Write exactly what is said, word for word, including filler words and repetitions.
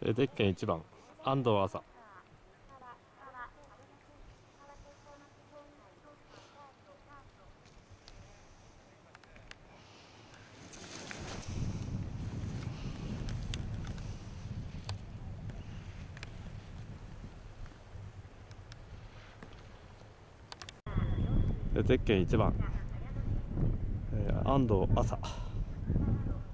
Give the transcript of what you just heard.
えゼッケンいちばん安藤麻。ゼッケンいちばん、えー安藤麻。